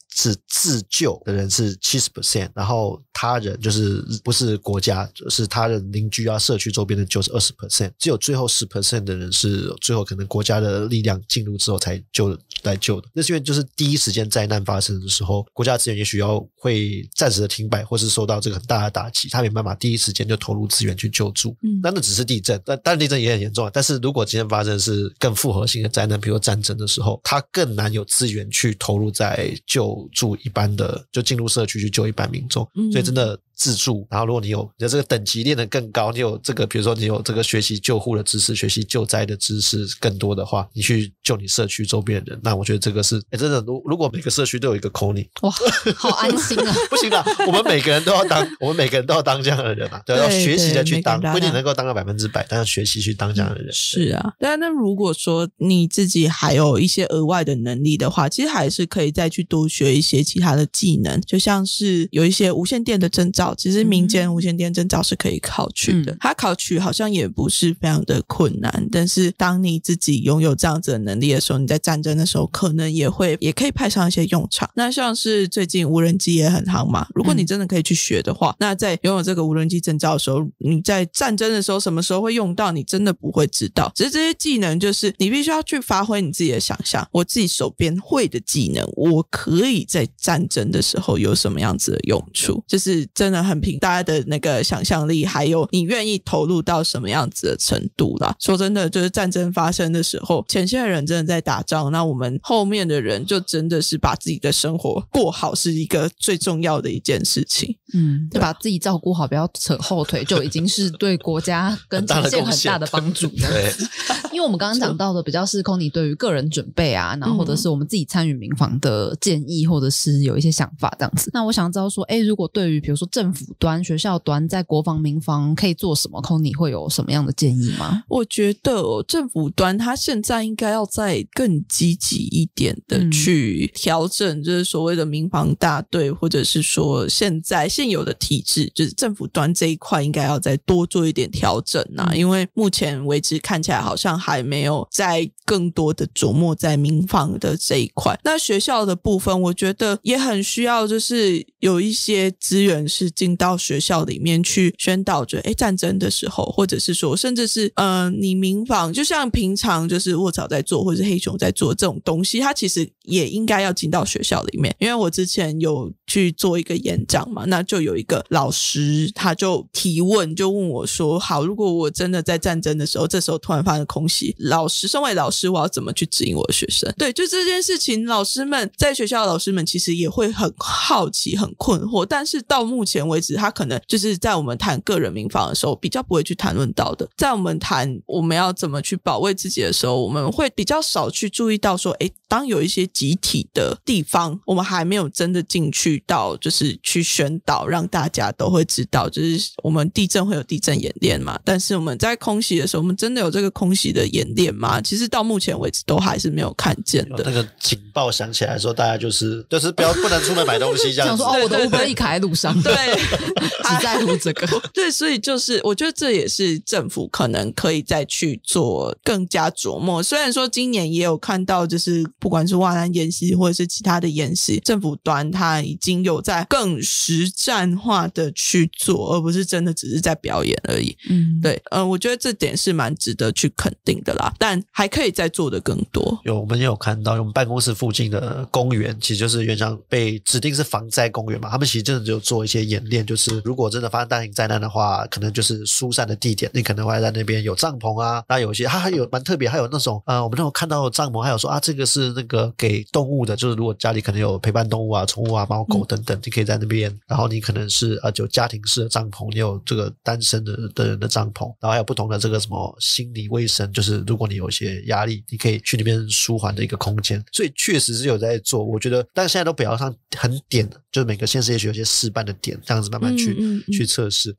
[SPEAKER 3] 是自救的人是 70%， 然后他人就是不是国家，就是他人邻居啊社区周边的救是 20%， 只有最后 10% 的人是最后可能国家的力量进入之后才来救的。那是因为就是第一时间灾难发生的时候，国家资源也许会暂时的停摆，或是受到这个很大的打击，他没办法第一时间就投入资源去救助。那只是地震，但地震也很严重，但是如果今天发生的是更复合性的灾难，比如战争的时候，他更难有资源去投入在救助一般的，就进入社区去救一般民众。所以真的自助，然后如果你的这个等级练得更高，你有这个比如说你有这个学习救护的知识，学习救灾的知识更多的话，你去救你社区周边的人，那我觉得这个是真的，如果每个社区都有一个 Connie，
[SPEAKER 2] 哇，好安心啊！
[SPEAKER 3] 不行啦，我们每个人都要当这样的人啊，对，要学习的去当，不一定能够当到100%，但要学习去当这样的人。
[SPEAKER 1] 是啊，但那如果说你自己还有一些额外的能力的话，其实还是可以再去多学一些其他的技能，就像是有一些无线电的证照，其实民间无线电证照是可以考取的，它考取好像也不是非常的困难，但是当你自己拥有这样子的能力的时候，你在战争的时候可能也可以派上一些用场。那像是最近无人机也很夯嘛，如果你真的可以去学的话，那在拥有这个无人机证照的时候，你在战争的时候什么时候会用到，你真的不会知道。只是这些技能就是你必须要去发挥你自己的想象，我自己手边会的技能，我可以在战争的时候有什么样子的用处，就是真的很凭大家的那个想象力，还有你愿意投入到什么样子的程度啦。说真的，就是战争发生的时候，前线的人真的在打仗，那我们后面的人就真的是把自己的生活过好是一个最重要的一件事情。
[SPEAKER 2] 就把自己照顾好，不要扯后腿，就已经是对国家跟前线很大的帮助。对，因为我们刚刚讲到的比较是Connie对于个人准备啊，然后或者是我们自己参与民防的建议，或者是有一些想法这样子。那我想知道说，如果对于比如说政府端、学校端在国防民防可以做什么， Connie 会有什么样的建议吗？
[SPEAKER 1] 我觉得政府端它现在应该要再更积极一点的去调整，就是所谓的民防大队，或者是说现有的体制，就是政府端这一块应该要再多做一点调整啊，因为目前为止看起来好像还没有在更多的琢磨在民防的这一块。那学校的部分我觉得也很需要，就是有一些资源是进到学校里面去宣导着战争的时候，或者是说甚至是你民防就像平常就是卧槽在做或者是黑熊在做这种东西，它其实也应该要进到学校里面。因为我之前有去做一个演讲嘛，那就有一个老师他就提问，就问我说好，如果我真的在战争的时候，这时候突然发生空袭，身为老师我要怎么去指引我的学生？对，就这件事情在学校的老师们其实也会很好奇很困惑，但是到目前为止他可能就是在我们谈个人民防的时候比较不会去谈论到的，在我们谈我们要怎么去保卫自己的时候，我们会比较少去注意到说当有一些集体的地方我们还没有真的进去到就是去宣导让大家都会知道，就是我们地震会有地震演练嘛，但是我们在空袭的时候我们真的有这个空袭的演练吗？其实到目前为止都还是没有看见的。
[SPEAKER 3] 那个警报响起来的时候大家就是不能出门买东西这样子，
[SPEAKER 2] 想说我的 Uber 卡在路上，
[SPEAKER 1] 对
[SPEAKER 2] 只在乎这个
[SPEAKER 1] 对，所以就是我觉得这也是政府可能可以再去做更加琢磨。虽然说今年也有看到就是不管是万安演习或者是其他的演习，政府端它已经有在更实战化的去做，而不是真的只是在表演而已。对，我觉得这点是蛮值得去肯定的啦，但还可以再做的更多。
[SPEAKER 3] 我们也有看到我们办公室附近的公园其实就是原上被指定是防灾公园嘛，他们其实真的有做一些演练，就是如果真的发生大型灾难的话，可能就是疏散的地点你可能会在那边有帐篷啊，那有一些它还有蛮特别，还有那种我们那种看到的帐篷还有说这个是那个给动物的，就是如果家里可能有陪伴动物啊宠物啊猫狗等等你可以在那边，然后你可能是有家庭式的帐篷，你有这个单身的人的帐篷，然后还有不同的这个什么心理卫生，就是如果你有一些压力你可以去那边舒缓的一个空间，所以确实是有在做。我觉得但现在都比较上很点，就是每个县市也许有些示范的点这样子慢慢去测试，但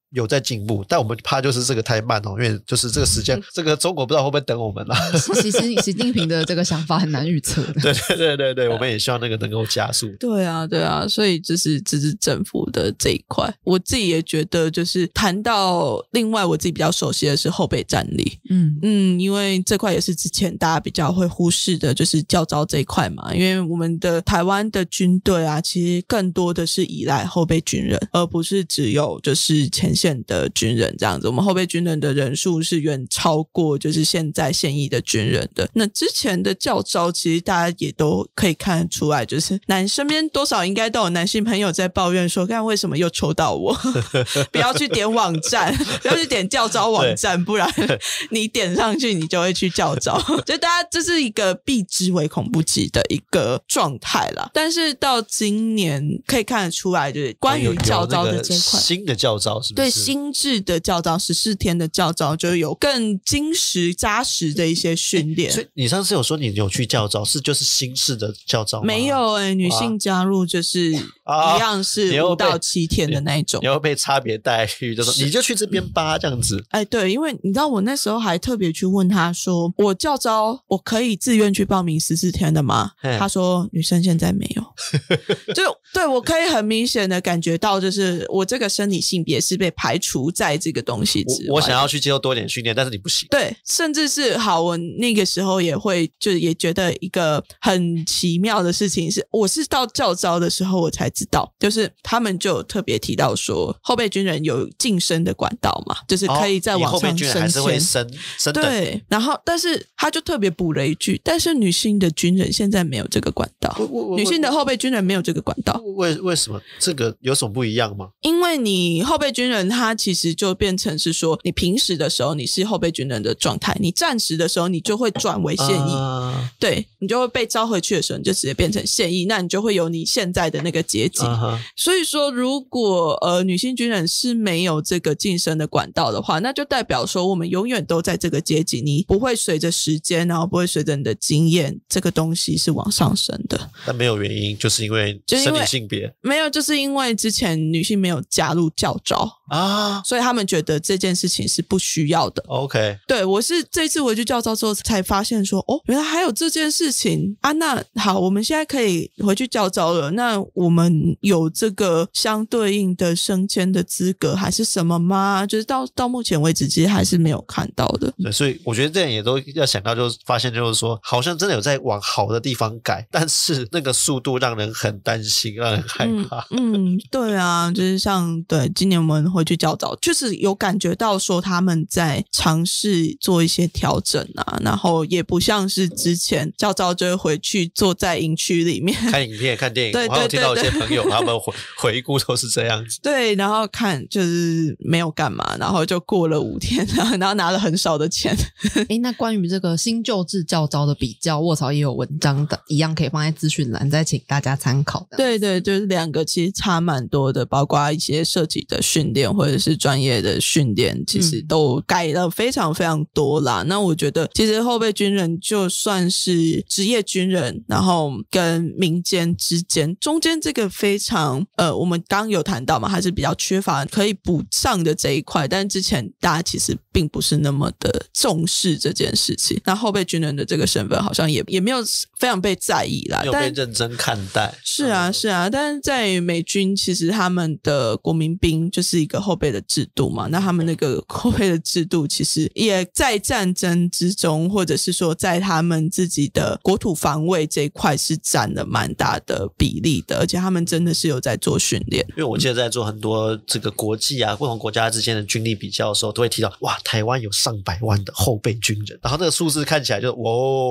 [SPEAKER 3] 有在进步，但我们怕就是这个太慢因为就是这个时间，这个中国不知道会不会等我们啦。
[SPEAKER 2] 其实习近平的这个想法很难预测的。
[SPEAKER 3] 对，我们也希望那个能够加速。
[SPEAKER 1] 对啊，所以这是政府的这一块，我自己也觉得就是谈到另外我自己比较熟悉的是后备战力，因为这块也是之前大家比较会忽视的，就是教召这一块嘛，因为我们的台湾的军队啊，其实更多的是依赖后备军人，而不是只有就是前线的军人这样子，我们后备军人的人数是远超过就是现在现役的军人的。那之前的教召其实大家也都可以看得出来，就是身边多少应该都有男性朋友在抱怨说，看为什么又抽到我不要去点网站，不要去点教召网站，不然你点上去你就会去教召就大家这是一个避之唯恐不及的一个状态啦。但是到今年可以看得出来，就是关于教召的这一块，
[SPEAKER 3] 新的教召是不是？对，
[SPEAKER 1] 新制的教召14天的教召就有更精实扎实的一些训练。
[SPEAKER 3] 所以你上次有说你有去教召，就是新式的教召吗？
[SPEAKER 1] 没有女性加入就是一样是5到7天的那一种，
[SPEAKER 3] 你会被差别待遇，就说你就去这边吧这样子。
[SPEAKER 1] 对，因为你知道我那时候还特别去问他说，我教召我可以自愿去报名14天的吗？他说女生现在没有就对，我可以很明显的感觉到，就是我这个生理性别是被排除在这个东西之外。
[SPEAKER 3] 我想要去接受多点训练，但是你不行。
[SPEAKER 1] 对，甚至是好，我那个时候也会就也觉得一个很奇妙的事情是，我是到教召的时候我才知道，就是他们就有特别提到说，后备军人有晋升的管道嘛，就是可以在网上升迁。
[SPEAKER 3] 后备军人还是会升等。
[SPEAKER 1] 对，然后但是他就特别补了一句，但是女性的军人现在没有这个管道，女性的后备军人没有这个管道。
[SPEAKER 3] 为什么？这个有什么不一样吗？
[SPEAKER 1] 因为你后备军人他其实就变成是说，你平时的时候你是后备军人的状态，你战时的时候你就会转为现役，对，你就会被招回去的时候你就直接变成现役，那你就会有你现在的那个阶级。所以说如果女性军人是没有这个晋升的管道的话，那就代表说我们永远都在这个阶级，你不会随着时间，然后不会随着你的经验，这个东西是往上升的。
[SPEAKER 3] 但没有原因，就是因为生理性别
[SPEAKER 1] 没有，就是因为之前女性没有加入教召所以他们觉得这件事情是不需要的。
[SPEAKER 3] OK，
[SPEAKER 1] 对，我是这次回去教召之后才发现说，原来还有这件事情啊。那好，我们现在可以回去教召了，那我们有这个相对应的升迁的资格还是什么吗？就是到目前为止其实还是没有看到的。
[SPEAKER 3] 对，所以我觉得这样也都要想到，就是发现就是说好像真的有在往好的地方改，但是那个速度让人很担心，让人害怕。
[SPEAKER 1] 对啊，就是像对今年我们回去教召，就是有感觉到说他们在尝试做一些调整啊，然后也不像是之前教召就会回去坐在营区里面
[SPEAKER 3] 看影片看电影。
[SPEAKER 1] 对，
[SPEAKER 3] 我还有听到有些朋友他们回顾都是这样子。
[SPEAKER 1] 对，然后看就是没有干嘛，然后就过了5天，然后拿了很少的钱。
[SPEAKER 2] 那关于这个新旧制教召的比较，卧槽也有文章的，一样可以放在资讯栏，再请大家参考。
[SPEAKER 1] 对，就是两个其实差蛮多的，包括一些设计的训练或者是专业的训练，其实都改了非常非常多啦。那我觉得其实后备军人就算是职业军人，然后跟民间之间中间这个非常我们刚刚有谈到嘛，还是比较缺乏可以补上的这一块，但之前大家其实并不是那么的重视这件事情。那后备军人的这个身份好像也没有非常被在意啦，
[SPEAKER 3] 没有被认真看待。
[SPEAKER 1] 是啊，但是在美军其实他们的国民兵就是一个后备的制度嘛，那他们那个后备的制度其实也在战争之中，或者是说在他们自己的国土防卫这一块是占了蛮大的比例的，而且他们真的是有在做训练。
[SPEAKER 3] 因为我记得在做很多这个国际啊不同国家之间的军力比较的时候，都会提到哇，台湾有上百万的后备军人，然后那个数字看起来就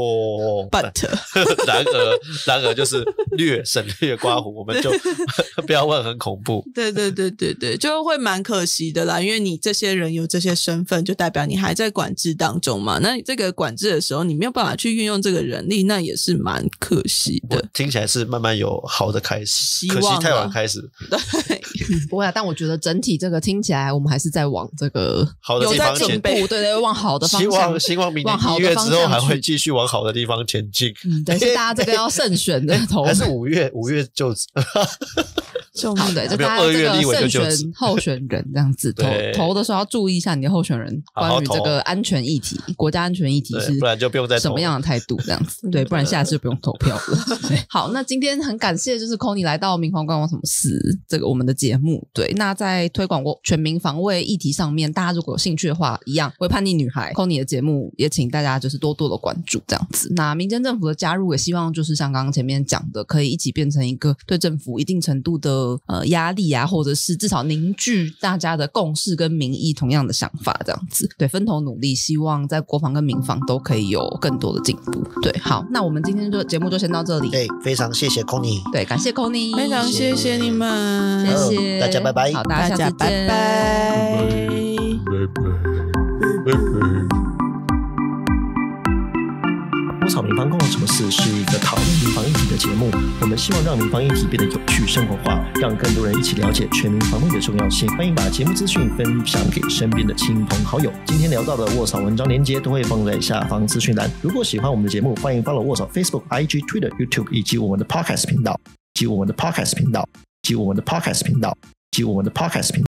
[SPEAKER 1] but
[SPEAKER 3] 然而就是省略刮胡，我们就不要问，很恐怖。
[SPEAKER 1] 对，就会蛮可惜的啦，因为你这些人有这些身份，就代表你还在管制当中嘛，那你这个管制的时候你没有办法去运用这个人力，那也是蛮可惜的。
[SPEAKER 3] 听起来是慢慢有好的开始，可惜太晚开始。
[SPEAKER 1] 对，
[SPEAKER 2] 不会啊，但我觉得整体这个听起来我们还是在往这个
[SPEAKER 3] 好的地方前进，
[SPEAKER 2] 对，往好的方向，
[SPEAKER 3] 希望明年1月之后还会继续往好的地方前进。
[SPEAKER 2] 但是大家这个要慎选的投，
[SPEAKER 3] 还是5月就
[SPEAKER 1] 救
[SPEAKER 2] 好，对，就大家这个慎选候选人这样子，投的时候要注意一下你的候选人关于这个安全议题、国家安全议题是，
[SPEAKER 3] 不然就不用再投
[SPEAKER 2] 什么样的态度这样子，对，不然下次就不用投票了。好，那今天很感谢就是 Connie 来到民防关我什么事这个我们的节目，对，那在推广过全民防卫议题上面，大家如果有兴趣的话，一样为叛逆女孩 Connie 的节目也请大家就是多多的关注这样子。那民间政府的加入也希望就是像刚刚前面讲的，可以一起变成一个对政府一定程度的压力啊，或者是至少凝聚大家的共识跟民意同样的想法这样子，对，分头努力，希望在国防跟民防都可以有更多的进步。对，好，那我们今天就节目就先到这里。
[SPEAKER 3] 对，非常谢谢 Connie，
[SPEAKER 2] 对，感谢 Connie，
[SPEAKER 1] 非常谢谢你们，
[SPEAKER 2] 谢谢
[SPEAKER 3] 大家拜拜，
[SPEAKER 2] 好，大家下次见，
[SPEAKER 1] 拜拜。
[SPEAKER 4] 窝草民防关我什么事是一个讨论民防议题的节目，我们希望让民防议题变得有趣生活化，让更多人一起了解全民防卫的重要性。欢迎把节目资讯分享给身边的亲朋好友。今天聊到的窝草文章连结都会放在下方资讯栏。如果喜欢我们的节目，欢迎 follow 窝草 Facebook、IG、Twitter、YouTube 以及我们的 Podcast 频道。